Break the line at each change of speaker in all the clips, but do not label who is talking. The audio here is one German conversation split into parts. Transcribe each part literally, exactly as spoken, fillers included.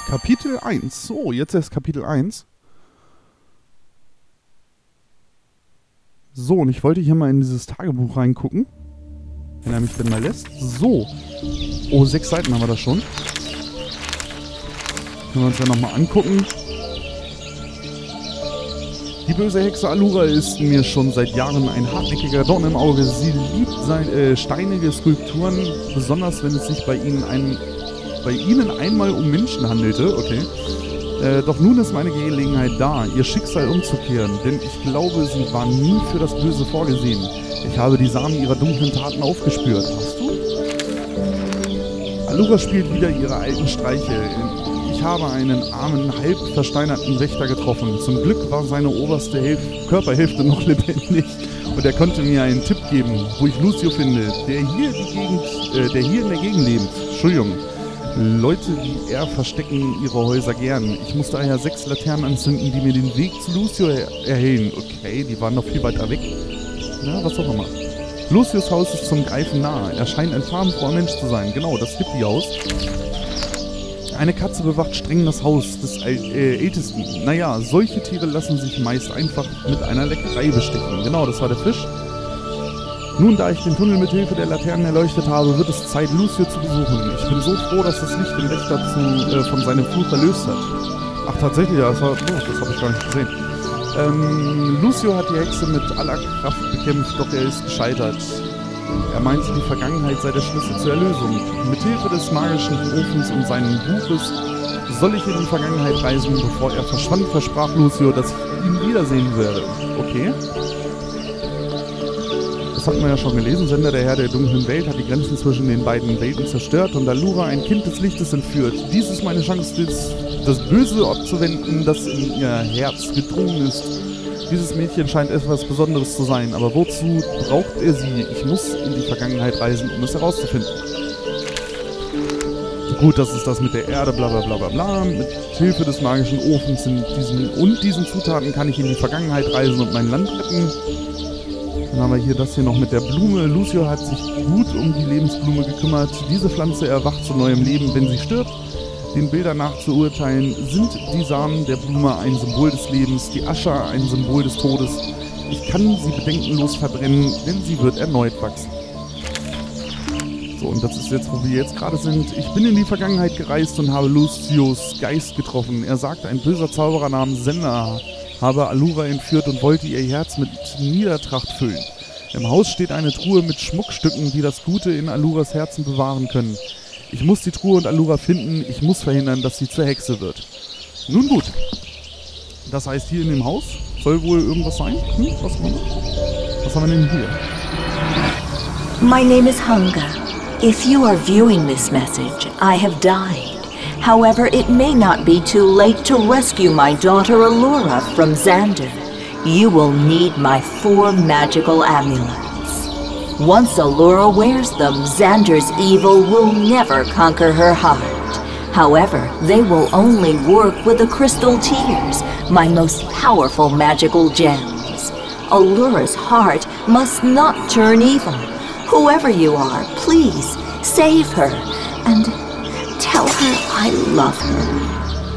Kapitel eins. So, jetzt erst Kapitel eins. So, und ich wollte hier mal in dieses Tagebuch reingucken. Wenn er mich denn mal lässt. So. Oh, sechs Seiten haben wir da schon. Können wir uns ja nochmal angucken. Die böse Hexe Allura ist mir schon seit Jahren ein hartnäckiger Dorn im Auge. Sie liebt sein, äh, steinige Skulpturen, besonders wenn es sich bei ihnen, ein, bei ihnen einmal um Menschen handelte. Okay. Äh, doch nun ist meine Gelegenheit da, ihr Schicksal umzukehren, denn ich glaube, sie war nie für das Böse vorgesehen. Ich habe die Samen ihrer dunklen Taten aufgespürt. Hast du? Allura spielt wieder ihre alten Streiche. Ich habe einen armen, halb versteinerten Wächter getroffen. Zum Glück war seine oberste Hilf Körperhälfte noch lebendig und er konnte mir einen Tipp geben, wo ich Lucio finde, der hier, die Gegend, äh, der hier in der Gegend lebt. Entschuldigung. Leute wie er verstecken ihre Häuser gern. Ich muss daher sechs Laternen anzünden, die mir den Weg zu Lucio er erhellen. Okay, die waren noch viel weiter weg. Ja, was auch immer. Lucios Haus ist zum Greifen nahe. Er scheint ein farbenfroher Mensch zu sein. Genau, das Hippie-Haus. Eine Katze bewacht streng das Haus des äh, Ältesten. Naja, solche Tiere lassen sich meist einfach mit einer Leckerei bestechen. Genau, das war der Fisch. Nun, da ich den Tunnel mit Hilfe der Laternen erleuchtet habe, wird es Zeit, Lucio zu besuchen. Ich bin so froh, dass das Licht den Wächter zu, äh, von seinem Fluch erlöst hat. Ach, tatsächlich, ja, das, war, oh, das habe ich gar nicht gesehen. Ähm, Lucio hat die Hexe mit aller Kraft bekämpft, doch er ist gescheitert. Er meinte, die Vergangenheit sei der Schlüssel zur Erlösung. Mit Hilfe des magischen Ofens und seines Buches soll ich in die Vergangenheit reisen. Bevor er verschwand, versprach Lucio, dass ich ihn wiedersehen werde. Okay. Das hatten wir ja schon gelesen. Sender der Herr der dunklen Welt hat die Grenzen zwischen den beiden Welten zerstört und Allura ein Kind des Lichtes entführt. Dies ist meine Chance, das, das Böse abzuwenden, das in ihr Herz gedrungen ist. Dieses Mädchen scheint etwas Besonderes zu sein, aber wozu braucht er sie? Ich muss in die Vergangenheit reisen, um es herauszufinden. Gut, das ist das mit der Erde, bla bla bla bla bla. Mit Hilfe des magischen Ofens in diesen, und diesen Zutaten kann ich in die Vergangenheit reisen und mein Land retten. Dann haben wir hier das hier noch mit der Blume. Lucio hat sich gut um die Lebensblume gekümmert. Diese Pflanze erwacht zu neuem Leben, wenn sie stirbt. Den Bildern nach zu urteilen, sind die Samen der Blume ein Symbol des Lebens, die Asche ein Symbol des Todes. Ich kann sie bedenkenlos verbrennen, denn sie wird erneut wachsen. So, und das ist jetzt, wo wir jetzt gerade sind. Ich bin in die Vergangenheit gereist und habe Lucios Geist getroffen. Er sagte, ein böser Zauberer namens Sender habe Allura entführt und wollte ihr Herz mit Niedertracht füllen. Im Haus steht eine Truhe mit Schmuckstücken, die das Gute in Alluras Herzen bewahren können. Ich muss die Truhe und Allura finden. Ich muss verhindern, dass sie zur Hexe wird. Nun gut. Das heißt, hier in dem Haus soll wohl irgendwas sein. Hm, was, was haben wir denn hier?
My name is Hunger. If you are viewing this message, I have died. However, it may not be too late to rescue my daughter Allura from Xander. You will need my four magical amulets. Once Allura wears them, Xander's evil will never conquer her heart. However, they will only work with the crystal tears, my most powerful magical gems. Allura's heart must not turn evil. Whoever you are, please save her and tell her I love her.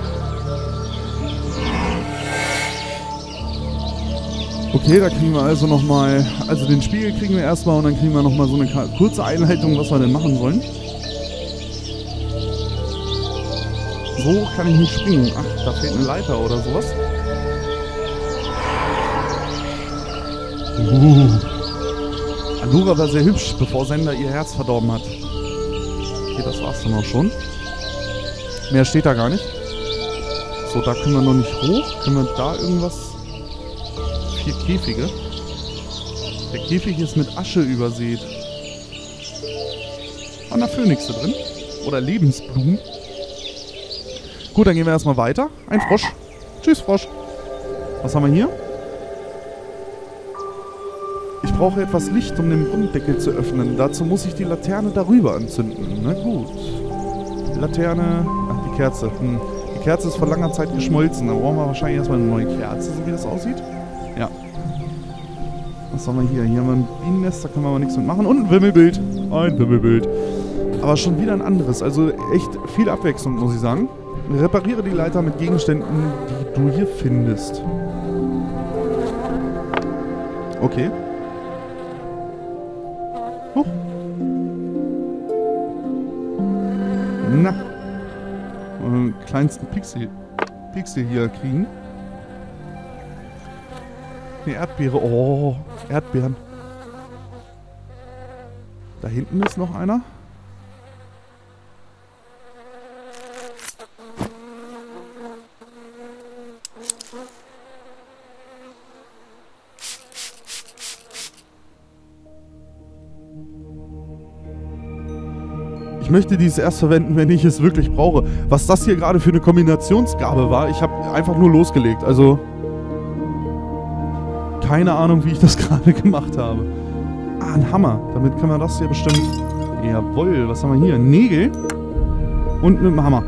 Okay, da kriegen wir also nochmal, also den Spiegel kriegen wir erstmal und dann kriegen wir nochmal so eine kurze Einleitung, was wir denn machen sollen. So kann ich nicht springen. Ach, da fehlt eine Leiter oder sowas. Uh. Allura war sehr hübsch, bevor Sender ihr Herz verdorben hat. Okay, das war's dann auch schon. Mehr steht da gar nicht. So, da können wir noch nicht hoch. Können wir da irgendwas... Vier Käfige. Der Käfig ist mit Asche übersät. Waren da Phönixe drin? Oder Lebensblumen? Gut, dann gehen wir erstmal weiter. Ein Frosch. Tschüss, Frosch. Was haben wir hier? Ich brauche etwas Licht, um den Brunnendeckel zu öffnen. Dazu muss ich die Laterne darüber anzünden. Na gut. Laterne... Ach, die Kerze. Hm. Die Kerze ist vor langer Zeit geschmolzen. Da brauchen wir wahrscheinlich erstmal eine neue Kerze, so wie das aussieht. Ja. Was haben wir hier? Hier haben wir ein Bienennest, da können wir aber nichts mit machen. Und ein Wimmelbild. Ein Wimmelbild. Aber schon wieder ein anderes. Also echt viel Abwechslung, muss ich sagen. Repariere die Leiter mit Gegenständen, die du hier findest. Okay. Huch. Na. Den kleinsten Pixel, Pixel hier kriegen. Eine Erdbeere. Oh, Erdbeeren. Da hinten ist noch einer. Ich möchte dies erst verwenden, wenn ich es wirklich brauche. Was das hier gerade für eine Kombinationsgabe war, ich habe einfach nur losgelegt. Also keine Ahnung, wie ich das gerade gemacht habe. Ah, ein Hammer. Damit können wir das hier bestimmt... Jawohl, was haben wir hier? Nägel und mit dem Hammer.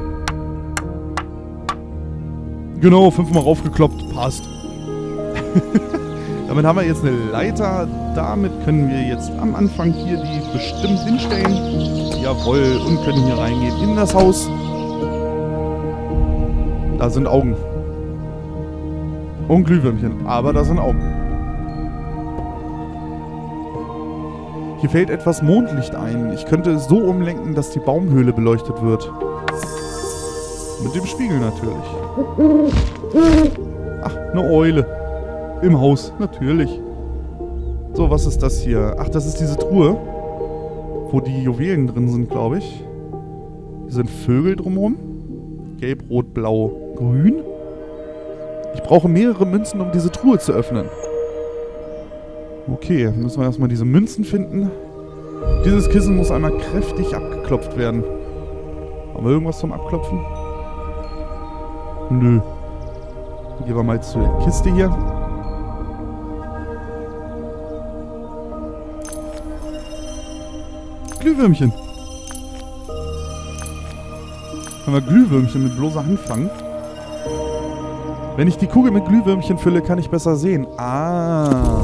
Genau, fünfmal raufgekloppt. Passt. Damit haben wir jetzt eine Leiter. Damit können wir jetzt am Anfang hier die bestimmt hinstellen. Jawohl, und können hier reingehen in das Haus. Da sind Augen. Und Glühwürmchen, aber da sind Augen. Hier fällt etwas Mondlicht ein. Ich könnte es so umlenken, dass die Baumhöhle beleuchtet wird. Mit dem Spiegel natürlich. Ach, eine Eule. Im Haus, natürlich. So, was ist das hier? Ach, das ist diese Truhe, wo die Juwelen drin sind, glaube ich. Hier sind Vögel drumherum. Gelb, Rot, Blau, Grün. Ich brauche mehrere Münzen, um diese Truhe zu öffnen. Okay, müssen wir erstmal diese Münzen finden. Dieses Kissen muss einmal kräftig abgeklopft werden. Haben wir irgendwas zum Abklopfen? Nö. Gehen wir mal zur Kiste hier. Glühwürmchen. Können wir Glühwürmchen mit bloßer Hand fangen? Wenn ich die Kugel mit Glühwürmchen fülle, kann ich besser sehen. Ah.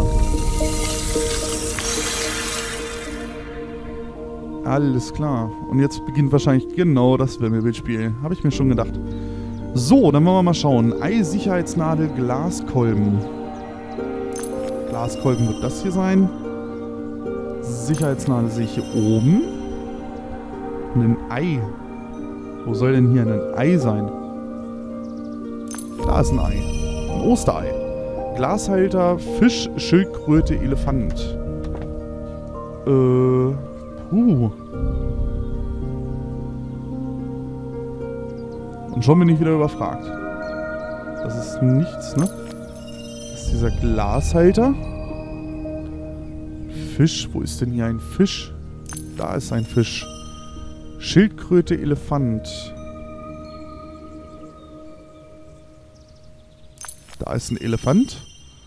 Alles klar. Und jetzt beginnt wahrscheinlich genau das Wimmelbildspiel. Habe ich mir schon gedacht. So, dann wollen wir mal schauen. Ei, Sicherheitsnadel, Glaskolben. Glaskolben wird das hier sein. Sicherheitsnadel sehe ich hier oben. Und ein Ei. Wo soll denn hier ein Ei sein? Da ist ein Ei. Ein Osterei. Glashalter, Fisch, Schildkröte, Elefant. Äh... Puh. Und schon bin ich wieder überfragt. Das ist nichts, ne? Das ist dieser Glashalter. Fisch. Wo ist denn hier ein Fisch? Da ist ein Fisch. Schildkröte, Elefant. Da ist ein Elefant.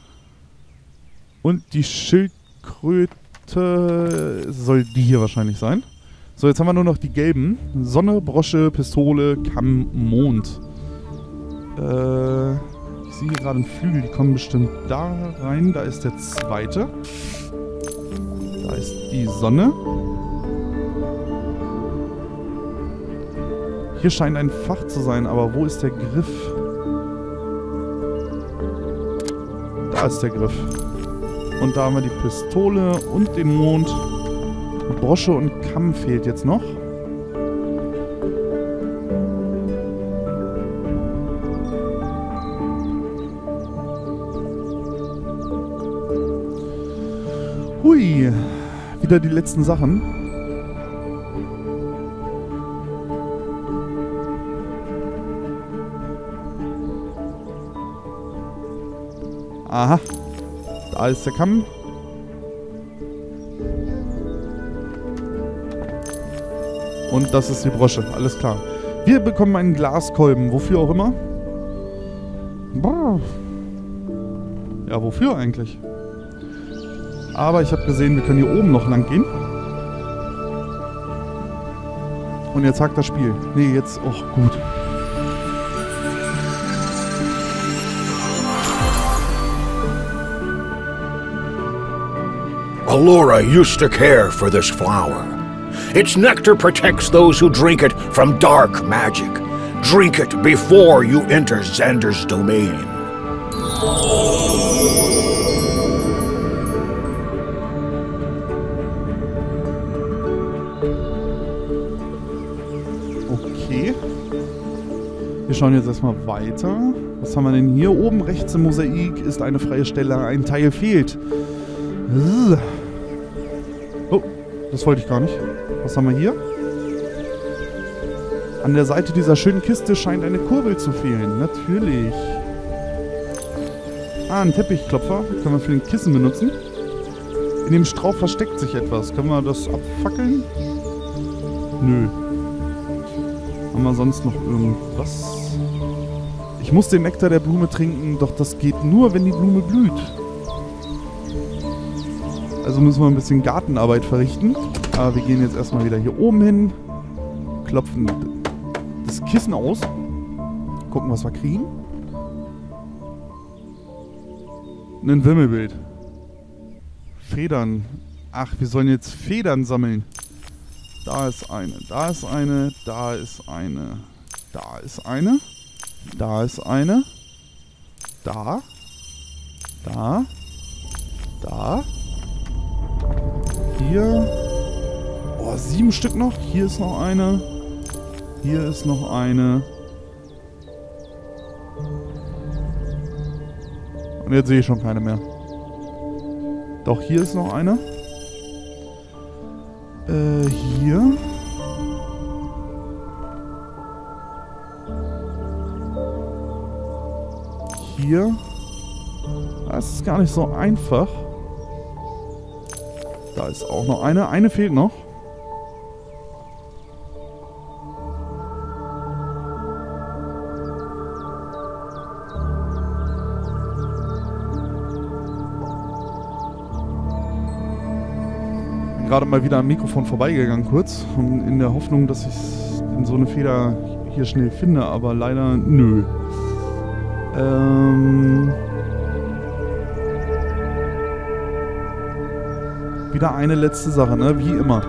Und die Schildkröte soll die hier wahrscheinlich sein. So, jetzt haben wir nur noch die gelben. Sonne, Brosche, Pistole, Kamm, Mond. Äh, ich sehe hier gerade einen Flügel, die kommen bestimmt da rein. Da ist der zweite. Da ist die Sonne. Hier scheint ein Fach zu sein, aber wo ist der Griff? Da ist der Griff. Und da haben wir die Pistole und den Mond. Brosche und Kamm fehlt jetzt noch. Hui. Wieder die letzten Sachen. Aha. Da ist der Kamm. Und das ist die Brosche. Alles klar. Wir bekommen einen Glaskolben. Wofür auch immer. Ja, wofür eigentlich? Aber ich habe gesehen, wir können hier oben noch lang gehen. Und jetzt hakt das Spiel. Nee, jetzt... Och, gut.
Allura used to care for this flower. Its nectar protects those who drink it from dark magic. Drink it before you enter Xander's domain.
Okay. Wir schauen jetzt erstmal weiter. Was haben wir denn hier oben? Rechts im Mosaik ist eine freie Stelle. Ein Teil fehlt. Oh, das wollte ich gar nicht. Was haben wir hier? An der Seite dieser schönen Kiste scheint eine Kurbel zu fehlen. Natürlich. Ah, ein Teppichklopfer. Können wir für den Kissen benutzen. In dem Strauch versteckt sich etwas. Können wir das abfackeln? Nö. Haben wir sonst noch irgendwas? Ich muss den Nektar der Blume trinken, doch das geht nur, wenn die Blume blüht. Also müssen wir ein bisschen Gartenarbeit verrichten. Aber wir gehen jetzt erstmal wieder hier oben hin. Klopfen das Kissen aus. Gucken, was wir kriegen. Ein Wimmelbild. Federn. Ach, wir sollen jetzt Federn sammeln. Da ist eine, da ist eine, da ist eine, da ist eine, da ist eine, da, da, da, hier, oh, sieben Stück noch, hier ist noch eine, hier ist noch eine. Und jetzt sehe ich schon keine mehr. Doch, hier ist noch eine. Äh, hier. Hier. Das ist gar nicht so einfach. Da ist auch noch eine. Eine fehlt noch. Gerade mal wieder am Mikrofon vorbeigegangen kurz, in der Hoffnung, dass ich so eine Feder hier schnell finde, aber leider nö. Ähm wieder eine letzte Sache, ne? Wie immer.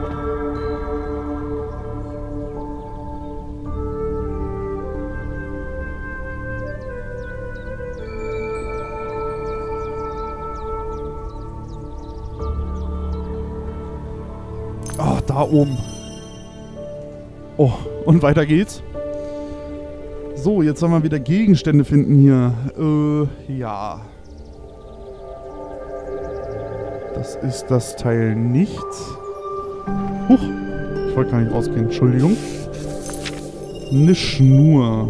Ach, da oben. Oh, und weiter geht's. So, jetzt sollen wir wieder Gegenstände finden hier. Äh, ja. Das ist das Teil nicht. Huch, ich wollte gar nicht rausgehen. Entschuldigung. Eine Schnur.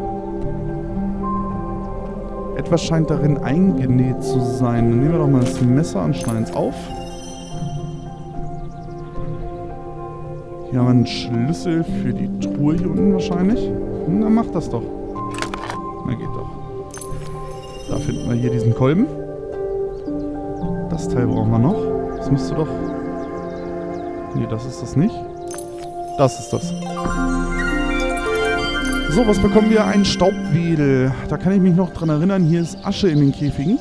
Etwas scheint darin eingenäht zu sein. Dann nehmen wir doch mal das Messer und schneiden es auf. Hier haben wir einen Schlüssel für die Truhe hier unten wahrscheinlich. Na, mach das doch. Na, geht doch. Da finden wir hier diesen Kolben. Das Teil brauchen wir noch. Das müsste doch... Nee, das ist das nicht. Das ist das. So, was bekommen wir? Ein Staubwedel. Da kann ich mich noch dran erinnern. Hier ist Asche in den Käfigen.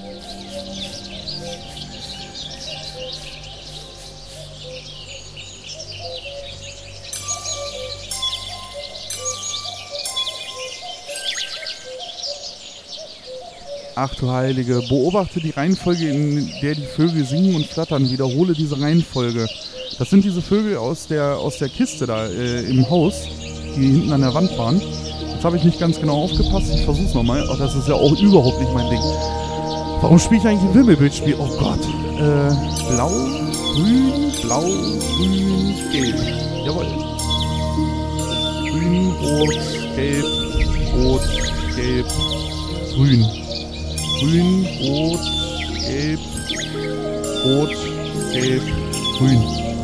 Ach du Heilige, beobachte die Reihenfolge, in der die Vögel singen und flattern. Wiederhole diese Reihenfolge. Das sind diese Vögel aus der, aus der Kiste da äh, im Haus, die hinten an der Wand waren. Jetzt habe ich nicht ganz genau aufgepasst. Ich versuche es nochmal. Ach, das ist ja auch überhaupt nicht mein Ding. Warum spiele ich eigentlich ein Wimmelbildspiel? Oh Gott. Äh, blau, grün, blau, grün, gelb. Jawohl. Grün, rot, gelb, rot, gelb, grün. Grün, rot, gelb, rot, gelb, grün.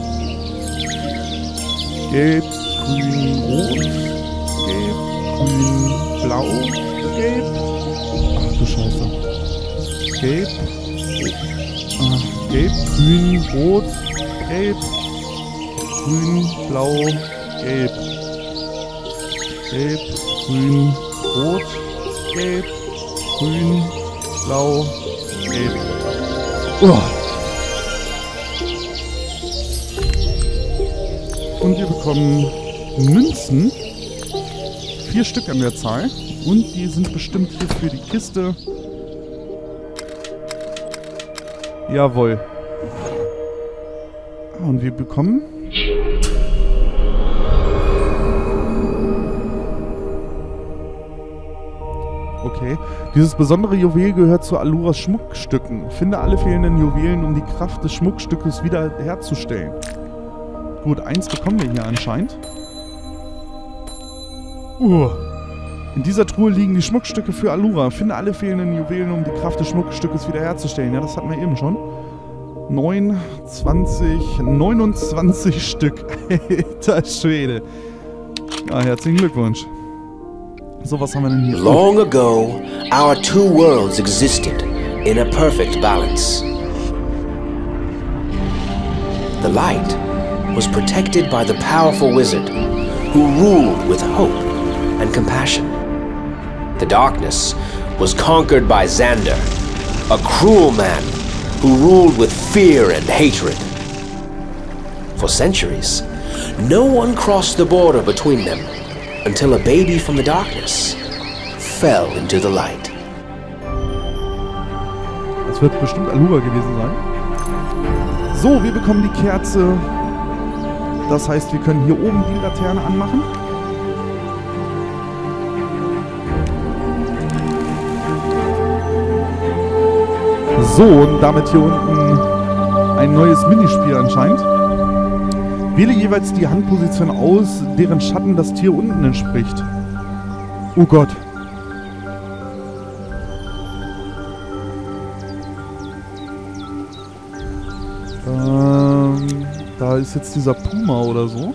Gelb, grün, rot, gelb, grün, blau, gelb. Ach du Scheiße. Gelb, ach, gelb, grün, rot, gelb, grün, blau, gelb. Gelb, grün, rot, gelb, grün, blau, gelb. Oh. Und wir bekommen Münzen vier Stück an der Zahl. Und die sind bestimmt hier für die Kiste. Jawohl. Und wir bekommen... Okay. Dieses besondere Juwel gehört zu Aluras Schmuckstücken. Finde alle fehlenden Juwelen, um die Kraft des Schmuckstückes wieder herzustellen. Gut, eins bekommen wir hier anscheinend. Uh. In dieser Truhe liegen die Schmuckstücke für Alura. Finde alle fehlenden Juwelen, um die Kraft des Schmuckstückes wiederherzustellen. Ja, das hatten wir eben schon. neun, zwanzig, neunundzwanzig Stück. Alter Schwede. Ja, herzlichen Glückwunsch. So, was haben wir denn hier?
Long ago, our two worlds existed in a perfect balance. The light was protected by the powerful wizard who ruled with hope and compassion. The darkness was conquered by Xander, a cruel man who ruled with fear and hatred. For centuries, no one crossed the border between them until a baby from the darkness fell into the light.
Das wird bestimmt Alura gewesen sein. So, wir bekommen die Kerze. Das heißt, wir können hier oben die Laterne anmachen. So, und damit hier unten ein neues Minispiel anscheinend. Wähle jeweils die Handposition aus, deren Schatten das Tier unten entspricht. Oh Gott. Ähm, da ist jetzt dieser Puma oder so.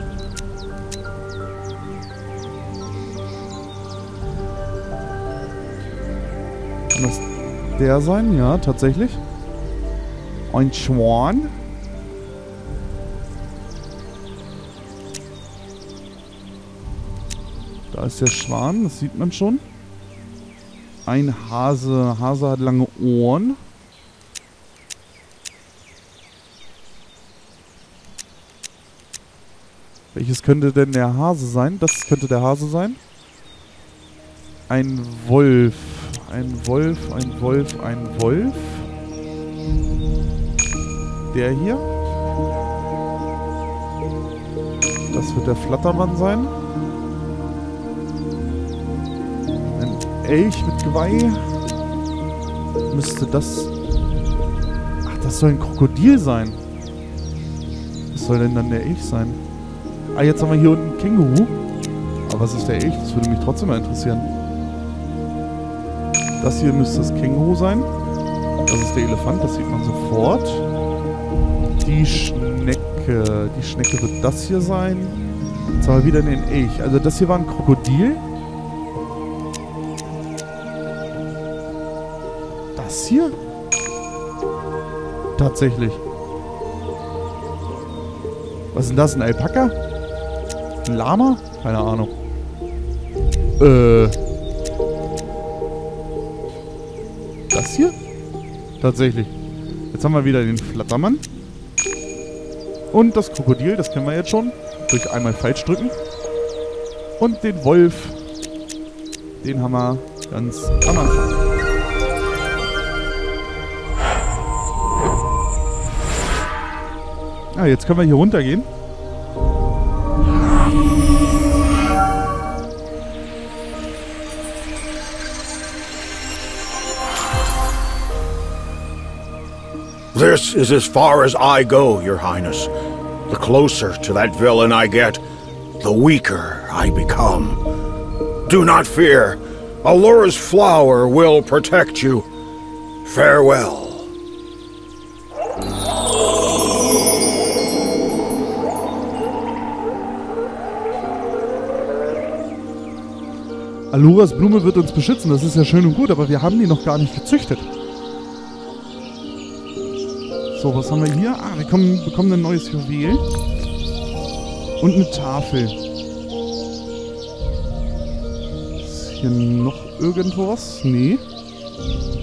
Kann das der sein? Ja, tatsächlich. Ein Schwan. Da ist der Schwan, das sieht man schon. Ein Hase. Hase hat lange Ohren. Welches könnte denn der Hase sein? Das könnte der Hase sein. Ein Wolf. Ein Wolf, ein Wolf, ein Wolf. Der hier. Das wird der Flattermann sein. Ein Elch mit Geweih. Müsste das... Ach, das soll ein Krokodil sein. Was soll denn dann der Elch sein? Ah, jetzt haben wir hier unten ein Känguru. Aber was ist der Elch? Das würde mich trotzdem mal interessieren. Das hier müsste das Känguru sein. Das ist der Elefant, das sieht man sofort. Die Schnecke. Die Schnecke wird das hier sein. Jetzt haben wir wieder den Elch. Also das hier war ein Krokodil. Das hier? Tatsächlich. Was ist denn das? Ein Alpaka? Ein Lama? Keine Ahnung. Äh. Das hier? Tatsächlich. Jetzt haben wir wieder den Flattermann. Und das Krokodil, das kennen wir jetzt schon. Durch einmal falsch drücken. Und den Wolf. Den haben wir ganz am Anfang. Ah, jetzt können wir hier runtergehen.
This is as far as I go, Your Highness. The closer to that villain I get, the weaker I become. Do not fear. Alura's flower will protect you. Farewell.
Aluras Blume wird uns beschützen, das ist ja schön und gut, aber wir haben die noch gar nicht gezüchtet. So, was haben wir hier? Ah, wir kommen, bekommen ein neues Juwel. Und eine Tafel. Ist hier noch irgendwo was? Nee.